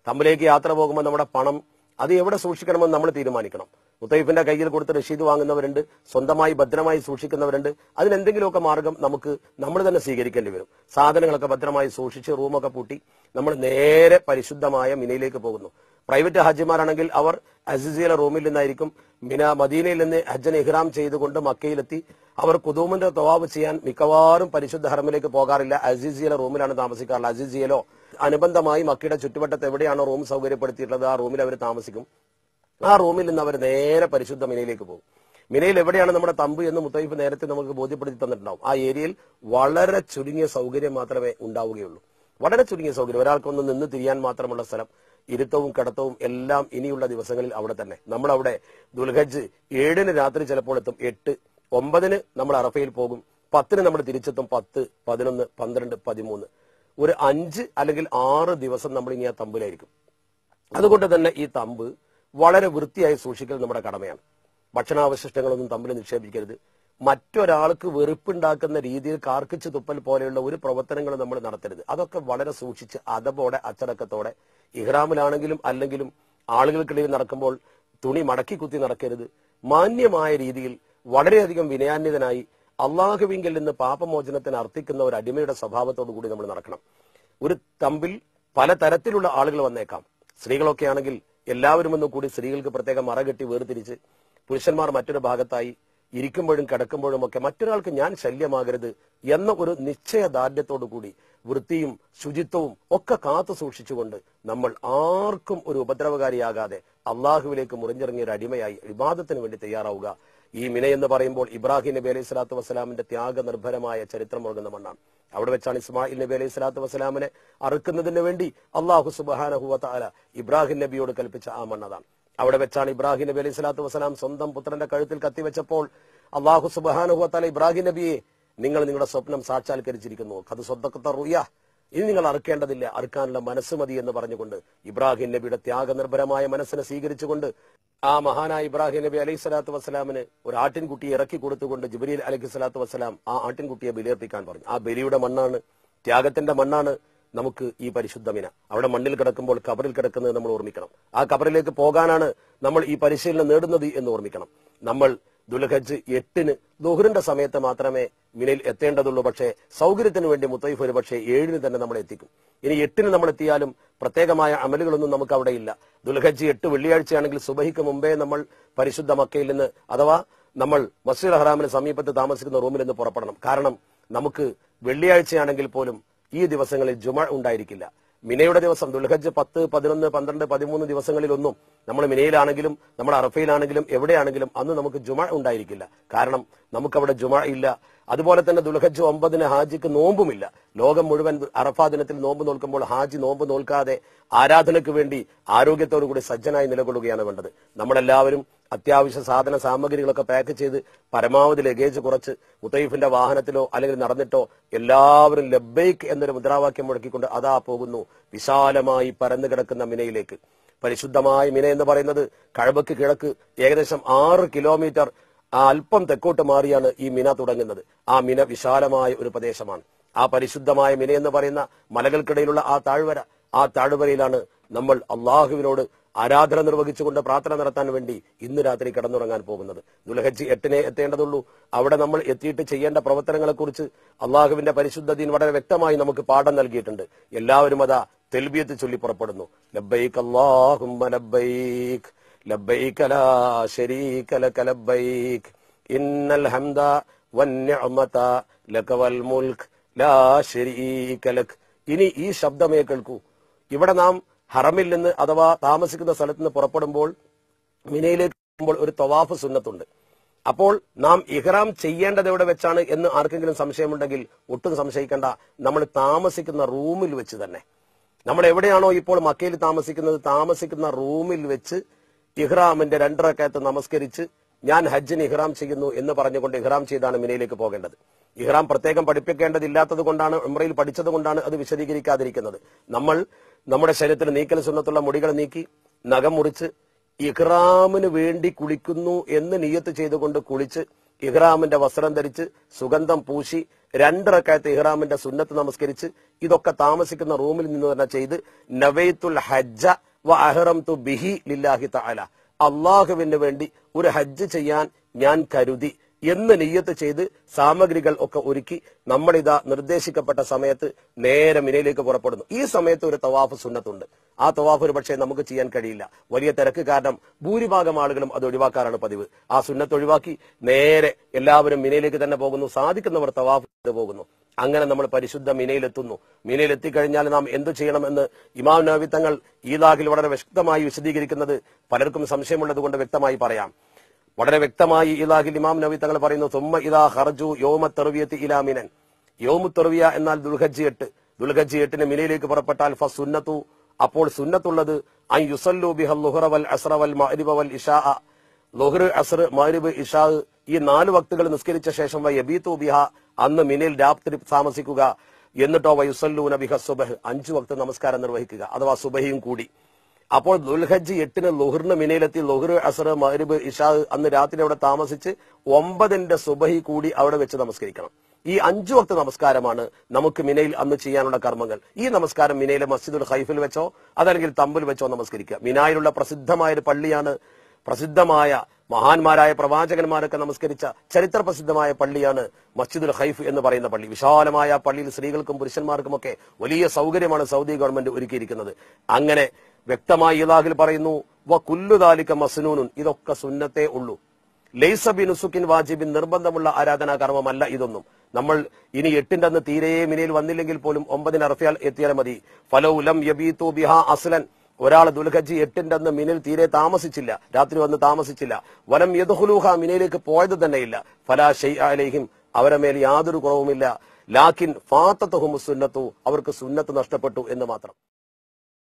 തമ്പിലേക്ക് യാത്ര പോകുമ്പോൾ നമ്മുടെ പണം അത് എവിടെ സൂക്ഷിക്കണമെന്ന് നമ്മൾ തീരുമാനിക്കണം. മുത്തയ്ഫിന്റെ കയ്യിൽ കൊടുത്ത് രശീദ് വാങ്ങുന്നവരുണ്ട്, സ്വന്തമായി ഭദ്രമായി സൂക്ഷിക്കുന്നവരുണ്ട്. അതിനെന്തെങ്കിലുമൊക്കെ മാർഗം നമ്മൾ തന്നെ സ്വീകരിക്കേണ്ടി വരും. സാധനങ്ങളൊക്കെ ഭദ്രമായി സൂക്ഷിച്ച് റൂമൊക്കെ പൂട്ടി നമ്മൾ നേരെ പരിശുദ്ധമായ മിനയിലേക്ക് പോകുന്നു. പ്രൈവറ്റ് ഹാജിമാരാണെങ്കിൽ അവർ അസിസിയിലെ റൂമിൽ നിന്നായിരിക്കും മദീനയിൽ നിന്ന് ഹജ്ജൻ ഇഹ്റാം ചെയ്തുകൊണ്ട് മക്കയിലെത്തി അവർ കുദൂമിന്റെ തവാഫ് ചെയ്യാൻ മിക്കവാറും പരിശുദ്ധ ഹറമിലേക്ക് പോകാറില്ല. അസീസിയിലെ റൂമിലാണ് താമസിക്കാറുള്ളത്. അസീസിയയിലോ അനുബന്ധമായി മക്കയുടെ ചുറ്റുവട്ടത്ത് എവിടെയാണോ റൂം സൗകര്യപ്പെടുത്തിയിട്ടുള്ളത് ആ റൂമിൽ അവർ താമസിക്കും. ആ റൂമിൽ നിന്ന് അവർ നേരെ പരിശുദ്ധ മിനയിലേക്ക് പോകും. മിനയിൽ എവിടെയാണ് നമ്മുടെ തമ്പ് എന്ന് മുത്തയ്ഫ് നേരത്തെ നമുക്ക് ബോധ്യപ്പെടുത്തി തന്നിട്ടുണ്ടാവും. ആ ഏരിയയിൽ വളരെ ചുരുങ്ങിയ സൗകര്യം മാത്രമേ ഉണ്ടാവുകയുള്ളൂ. വളരെ ചുരുങ്ങിയ സൗകര്യം, ഒരാൾക്കൊന്ന് നിന്ന് തിരിയാൻ മാത്രമുള്ള സ്ഥലം, ഇരുത്തവും കിടത്തവും എല്ലാം ഇനിയുള്ള ദിവസങ്ങളിൽ അവിടെ തന്നെ. നമ്മളവിടെ ദുൽഹജ്ജ് 7 രാത്രി ചിലപ്പോൾ എത്തും, 8, 9 നമ്മൾ അറഫയിൽ പോകും, 10 നമ്മൾ തിരിച്ചെത്തും, 10, 11, 12, 13, ഒരു 5 അല്ലെങ്കിൽ 6 ദിവസം നമ്മൾ ഇനി ആ തമ്പിലായിരിക്കും. അതുകൊണ്ട് തന്നെ ഈ തമ്പ് വളരെ വൃത്തിയായി സൂക്ഷിക്കൽ നമ്മുടെ കടമയാണ്. ഭക്ഷണാവശിഷ്ടങ്ങളൊന്നും തമ്മിൽ നിക്ഷേപിക്കരുത്. മറ്റൊരാൾക്ക് വെറുപ്പുണ്ടാക്കുന്ന രീതിയിൽ കാർക്കിച്ച് തുപ്പൽ പോലെയുള്ള ഒരു പ്രവർത്തനങ്ങളും നമ്മൾ നടത്തരുത്. അതൊക്കെ വളരെ സൂക്ഷിച്ച് അതപോടെ അച്ചടക്കത്തോടെ ഇഹ്റാമിലാണെങ്കിലും അല്ലെങ്കിലും ആളുകൾക്കിടയിൽ നടക്കുമ്പോൾ തുണി മടക്കി കുത്തി നടക്കരുത്. മാന്യമായ രീതിയിൽ വളരെയധികം വിനയാന്വിതനായി അള്ളാഹുവിങ്കിൽ നിന്ന് പാപമോചനത്തിന് അർത്ഥിക്കുന്ന ഒരു അടിമയുടെ സ്വഭാവത്തോടു കൂടി നമ്മൾ നടക്കണം. ഒരു തമ്പിൽ പല തരത്തിലുള്ള ആളുകൾ വന്നേക്കാം. സ്ത്രീകളൊക്കെ ആണെങ്കിൽ എല്ലാവരും ഒന്നും കൂടി സ്ത്രീകൾക്ക് പ്രത്യേകം മറകെട്ടി വേർതിരിച്ച് പുരുഷന്മാർ മറ്റൊരു ഭാഗത്തായി ഇരിക്കുമ്പോഴും കിടക്കുമ്പോഴും ഒക്കെ മറ്റൊരാൾക്ക് ഞാൻ ശല്യമാകരുത് എന്ന ഒരു നിശ്ചയദാർഢ്യത്തോടു കൂടി വൃത്തിയും ശുചിത്വവും ഒക്കെ കാത്തു സൂക്ഷിച്ചുകൊണ്ട് നമ്മൾ ആർക്കും ഒരു ഉപദ്രവകാരിയാകാതെ അള്ളാഹുവിലേക്ക് മുറിഞ്ഞിറങ്ങിയ ഒരു അടിമയായി ഇബാദത്തിന് വേണ്ടി തയ്യാറാവുക. ഈ മിന എന്ന് പറയുമ്പോൾ ഇബ്രാഹിം നബി അലൈഹി സ്വലാത്തു വസ്സലാമിന്റെ ത്യാഗനിർഭരമായ ചരിത്രം ഉറങ്ങുന്ന മണ്ണാണ്. അവിടെ വെച്ചാണ് ഇസ്മായിൽ നബി അലൈഹി സ്വലാത്തു വസ്സലാമിനെ അറുക്കുന്നതിന് വേണ്ടി അള്ളാഹു സുബ്ഹാനഹു വ തആല ഇബ്രാഹിം നബിയോട് കൽപ്പിച്ച ആ മണ്ണതാണ്. അവിടെ വെച്ചാണ് ഇബ്രാഹിം നബി അലൈഹി സ്വലാത്തു വസ്സലാം സ്വന്തം പുത്രന്റെ കഴുത്തിൽ കത്തിവെച്ചപ്പോൾ അള്ളാഹു സുബ്ഹാനഹു വ തആല ഇബ്രാഹിം നബിയെ, നിങ്ങൾ നിങ്ങളുടെ സ്വപ്നം സാക്ഷാത്കരിച്ചിരിക്കുന്നു, ഖദ് സ്വദ്ദഖത റുയ, ഇനി നിങ്ങൾ അറുക്കേണ്ടതില്ല, അറുക്കാനുള്ള മനസ്സ് മതി എന്ന് പറഞ്ഞുകൊണ്ട് ഇബ്രാഹിം നബിയുടെ ത്യാഗനിർഭരമായ മനസ്സിനെ സ്വീകരിച്ചുകൊണ്ട് ആ മഹാനായ ഇബ്രാഹിം നബി അലൈഹി സ്വലാത്തു വസ്സലാമിന് ഒരു ആട്ടിൻകുട്ടിയെ ഇറക്കി കൊടുത്തുകൊണ്ട് ജിബ്രീൽ അലൈഹി സ്വലാത്തു വസ്സലാം ആ ആട്ടിൻകുട്ടിയെ ബലിയർപ്പിക്കാൻ പറഞ്ഞു. ആ ബലിയുടെ മണ്ണാണ്, ത്യാഗത്തിന്റെ മണ്ണാണ് നമുക്ക് ഈ പരിശുദ്ധ മിന. അവിടെ മണ്ണിൽ കിടക്കുമ്പോൾ കബറിൽ കിടക്കുന്നത് നമ്മൾ ഓർമ്മിക്കണം. ആ കബറിലേക്ക് പോകാനാണ് നമ്മൾ ഈ പരിശീലനം നേടുന്നത് എന്ന് ഓർമ്മിക്കണം. നമ്മൾ ദുൽഹജ്ജ് 8 ദുഹറിന്റെ സമയത്ത് മാത്രമേ മിനയിൽ എത്തേണ്ടതുള്ളൂ. പക്ഷേ സൗകര്യത്തിന് വേണ്ടി മുത്തയ്ഫ് ഒരു പക്ഷേ 7 തന്നെ നമ്മൾ എത്തിക്കും. ഇനി 8 നമ്മൾ എത്തിയാലും പ്രത്യേകമായ അമലുകളൊന്നും നമുക്ക് അവിടെ ഇല്ല. ദുൽഹജ്ജ് 8 വെള്ളിയാഴ്ചയാണെങ്കിൽ സുബഹിക്ക് മുമ്പേ നമ്മൾ പരിശുദ്ധ മക്കയിൽ നിന്ന് അഥവാ നമ്മൾ മസ്ജിദുൽ ഹറാമിന് സമീപത്ത് താമസിക്കുന്ന റൂമിൽ നിന്ന് പുറപ്പെടണം. കാരണം നമുക്ക് വെള്ളിയാഴ്ചയാണെങ്കിൽ പോലും ഈ ദിവസങ്ങളിൽ ജുമഅ ഉണ്ടായിരിക്കില്ല. മിനയുടെ ദിവസം ദുൽഹജ്ജ് 10, 11, 12, 13 ദിവസങ്ങളിലൊന്നും നമ്മൾ മിനയിലാണെങ്കിലും നമ്മൾ അറഫയിലാണെങ്കിലും എവിടെയാണെങ്കിലും അന്ന് നമുക്ക് ജുമഅ ഉണ്ടായിരിക്കില്ല. കാരണം നമുക്കവിടെ ജുമഅ ഇല്ല. അതുപോലെ തന്നെ ദുൽഹജ്ജ് 9 ഹാജിക്ക് നോമ്പുമില്ല. ലോകം മുഴുവൻ അറഫാ ദിനത്തിൽ നോമ്പ് നോൽക്കുമ്പോൾ ഹാജി നോമ്പ് നോൽക്കാതെ ആരാധനയ്ക്ക് വേണ്ടി ആരോഗ്യത്തോടു കൂടി സജ്ജനായി നിലകൊള്ളുകയാണ് വേണ്ടത്. നമ്മളെല്ലാവരും അത്യാവശ്യ സാധന സാമഗ്രികളൊക്കെ പാക്ക് ചെയ്ത് പരമാവധി ലഗേജ് കുറച്ച് മുത്തയ്ഫിന്റെ വാഹനത്തിലോ അല്ലെങ്കിൽ നടന്നിട്ടോ എല്ലാവരും ലബ്ബൈക്ക് എന്നൊരു മുദ്രാവാക്യം മുഴക്കിക്കൊണ്ട് അതാ പോകുന്നു വിശാലമായി പരന്നു കിടക്കുന്ന മിനയിലേക്ക്. പരിശുദ്ധമായ മിന എന്ന് പറയുന്നത് കഅബയ്ക്ക് കിഴക്ക് ഏകദേശം 6 കിലോമീറ്റർ അല്പം തെക്കോട്ട് മാറിയാണ് ഈ മിന തുടങ്ങുന്നത്. ആ മിന വിശാലമായ ഒരു പ്രദേശമാണ്. ആ പരിശുദ്ധമായ മിന എന്ന് പറയുന്ന മലകൾക്കിടയിലുള്ള ആ താഴ്വര, ആ താഴ്വരയിലാണ് നമ്മൾ അള്ളാഹുവിനോട് ആരാധന നിർവഹിച്ചുകൊണ്ട് പ്രാർത്ഥന നടത്താൻ വേണ്ടി ഇന്ന് രാത്രി കിടന്നുറങ്ങാൻ പോകുന്നത്. ദുൽഹജ്ജ് 8 എത്തേണ്ടതുള്ളൂ. അവിടെ നമ്മൾ എത്തിയിട്ട് ചെയ്യേണ്ട പ്രവർത്തനങ്ങളെ കുറിച്ച് അള്ളാഹുവിന്റെ പരിശുദ്ധ ദീൻ വളരെ വ്യക്തമായി നമുക്ക് പാഠം നൽകിയിട്ടുണ്ട്. എല്ലാവരും അതാ തെൽബിയത്ത് ചൊല്ലി പുറപ്പെടുന്നു. ലബ്ബൈക് അല്ലാഹുമ്മ ലബ്ബൈക് ലബ്ബൈക ലാ ശരീക ലക ലബ്ബൈക് ഇന്നൽ ഹംദ വന്നിഅമത ലക വൽ മുൽക് ലാ ശരീക ലക്. ഇനി ഈ ശബ്ദമേ കേൾക്കൂ. ഇവിടെ നാം ഹറമിൽ നിന്ന് അഥവാ താമസിക്കുന്ന സ്ഥലത്ത് നിന്ന് പുറപ്പെടുമ്പോൾ മിനയിലേക്ക് പോകുമ്പോൾ ഒരു തവാഫ് സുന്നത്തുണ്ട്. അപ്പോൾ നാം ഇഹ്റാം ചെയ്യേണ്ടത് എവിടെ വെച്ചാണ് എന്ന് ആർക്കെങ്കിലും സംശയമുണ്ടെങ്കിൽ ഒട്ടും സംശയിക്കേണ്ട. നമ്മൾ താമസിക്കുന്ന റൂമിൽ വെച്ച് തന്നെ, നമ്മൾ എവിടെയാണോ ഇപ്പോൾ മക്കയിൽ താമസിക്കുന്ന റൂമിൽ വെച്ച് ഇഹ്റാമിന്റെ 2 റക്അത്ത് നമസ്കരിച്ച് ഞാൻ ഹജ്ജിന് ഇഹ്റാം ചെയ്യുന്നു എന്ന് പറഞ്ഞുകൊണ്ട് ഇഹ്റാം ചെയ്താണ് മിനയിലേക്ക് പോകേണ്ടത്. ഇഹ്റാം പ്രത്യേകം പഠിപ്പിക്കേണ്ടതില്ലാത്തത് കൊണ്ടാണ്, ഉംറയിൽ പഠിച്ചത് കൊണ്ടാണ് അത് വിശദീകരിക്കാതിരിക്കുന്നത്. നമ്മൾ നമ്മുടെ ശരീരത്തിൽ നീക്കൽ സുന്നത്തുള്ള മുടികൾ നീക്കി നഖം മുറിച്ച് ഇഹ്റാമിന് വേണ്ടി കുളിക്കുന്നു എന്ന് നിയ്യത്ത് ചെയ്തുകൊണ്ട് കുളിച്ച് ഇഹ്റാമിന്റെ വസ്ത്രം ധരിച്ച് സുഗന്ധം പൂശി 2 റക്അത്ത് ഇഹ്റാമിന്റെ സുന്നത്ത് നമസ്കരിച്ച് ഇതൊക്കെ താമസിക്കുന്ന റൂമിൽ നിന്ന് തന്നെ ചെയ്ത് നവൈത്തുൽ ഹജ്ജ വ അഹ്റംതു ബിഹി ലില്ലാഹി തആല, അള്ളാഹുവിന് വേണ്ടി ഒരു ഹജ്ജ് ചെയ്യാൻ ഞാൻ കരുതി എന്ന് നിയ്യത്ത് ചെയ്ത് സാമഗ്രികൾ ഒക്കെ ഒരുക്കി നമ്മളിതാ നിർദ്ദേശിക്കപ്പെട്ട സമയത്ത് നേരെ മിനയിലേക്ക് പുറപ്പെടുന്നു. ഈ സമയത്ത് ഒരു തവാഫ് സുന്നത്തുണ്ട്. ആ തവാഫ് ഒരു പക്ഷേ നമുക്ക് ചെയ്യാൻ കഴിയില്ല, വലിയ തിരക്ക് കാരണം ഭൂരിഭാഗം ആളുകളും അത് ഒഴിവാക്കാറാണ് പതിവ്. ആ സുന്നത്ത് ഒഴിവാക്കി നേരെ എല്ലാവരും മിനയിലേക്ക് തന്നെ പോകുന്നു. സാധിക്കുന്നവർ തവാഫ് ചെയ്ത് പോകുന്നു. അങ്ങനെ നമ്മൾ പരിശുദ്ധ മിനയിലെത്തുന്നു. മിനയിലെത്തിക്കഴിഞ്ഞാൽ നാം എന്തു ചെയ്യണമെന്ന് ഇമാം നവവി തങ്ങൾ ഈദാഹിൽ വളരെ വ്യക്തമായി വിശദീകരിക്കുന്നത് പലർക്കും സംശയമുള്ളത് കൊണ്ട് വ്യക്തമായി പറയാം. വളരെ വ്യക്തമായി ഈദാഹിൽ ഇമാം നവവി തങ്ങൾ പറയുന്നു, സുമ്മ ഇദാ ഖറജു യൗമ തർവിയത്തി ഇലാ മിനൻ. യൗമു തർവിയ എന്നാൽ ദുൽഹജ്ജ് 8. ദുൽഹജ്ജ് 8 മിനയിലേക്ക് പുറപ്പെട്ടാൽ ഫസുന്നത്തു, അപ്പോൾ സുന്നത്തുള്ളത് അൻ യുസല്ലു ബിഹൽ ളുഹ്റ വൽ അസ്റ വൽ മഗ്രിബ വൽ ഇശാ. ളുഹ്ർ, അസ്ർ, മഗ്രിബ്, ഇശാ ഈ 4 വക്തുകൾ നിസ്കരിച്ച ശേഷം വയബീതു ബിഹ, അന്ന് മിനയിൽ രാത്രി താമസിക്കുക. എന്നിട്ടോ വയുസല്ലൂന ബിഹ സുബഹ്, 5 വക്ത് നമസ്കാരം നിർവഹിക്കുക, അഥവാ സുബഹിയും കൂടി. അപ്പോൾ ദുൽഹജ്ജ് 8 ളുഹ്റിന് മിനയിലെത്തി ളുഹ്ർ, അസ്ർ, മഗ്രിബ്, ഇശാ അന്ന് രാത്രി അവിടെ താമസിച്ച് 9ന്റെ സുബഹി കൂടി അവിടെ വെച്ച് നമസ്കരിക്കണം. ഈ 5 വക്ത് നമസ്കാരമാണ് നമുക്ക് മിനയിൽ അന്ന് ചെയ്യാനുള്ള കർമ്മങ്ങൾ. ഈ നമസ്കാരം മിനയിലെ മസ്ജിദുൽ ഖൈഫിൽ വെച്ചോ അതല്ലെങ്കിൽ തമ്പിൽ വെച്ചോ നമസ്കരിക്കുക. മിനായിലുള്ള പ്രസിദ്ധമായ ഒരു പള്ളിയാണ്, പ്രസിദ്ധമായ മഹാന്മാരായ പ്രവാചകന്മാരൊക്കെ നമസ്കരിച്ച ചരിത്ര പ്രസിദ്ധമായ പള്ളിയാണ് മസ്ജിദുൽ ഖൈഫ് എന്ന് പറയുന്ന പള്ളി. വിശാലമായ പള്ളിയിൽ സ്ത്രീകൾക്കും പുരുഷന്മാർക്കുമൊക്കെ വലിയ സൗകര്യമാണ് സൗദി ഗവൺമെന്റ് ഒരുക്കിയിരിക്കുന്നത്. അങ്ങനെ വ്യക്തമായി ഇലാഹിൽ പറയുന്നു, വ കുല്ലു ദാലിക മസ്നൂനുൻ, ഇതൊക്കെ സുന്നത്തേ ഉള്ളൂ. ലൈസ ബിനുസുക്കിൻ വാജിബിൻ, നിർബന്ധമുള്ള ആരാധനാ കർമ്മമല്ല ഇതൊന്നും. നമ്മൾ ഇനി 8ന്റെ അന്ന് തീരെ മിനയിൽ വന്നില്ലെങ്കിൽ പോലും 9ന് അറഫയാൽ എത്തിയാൽ മതി. ഫലൗ ലം യബീതു ബിഹാ അസ്ലൻ, ഒരാൾ ദുൽഹജ്ജ് 8ന്റെ അന്ന് മിനയിൽ തീരെ താമസിച്ചില്ല, രാത്രി വന്ന് താമസിച്ചില്ല. വലം യദ്ഖുലൂഹ, മിനയിലേക്ക് പോയത് തന്നെയില്ല. ഫലാ ശൈഅ അലൈഹിം, അവരുടെ മേൽ യാതൊരു കുറവുമില്ല. ലാക്കിൻ ഫാത്തതുഹും സുന്നത്തു, അവർക്ക് സുന്നത്ത് നഷ്ടപ്പെട്ടു എന്ന് മാത്രം.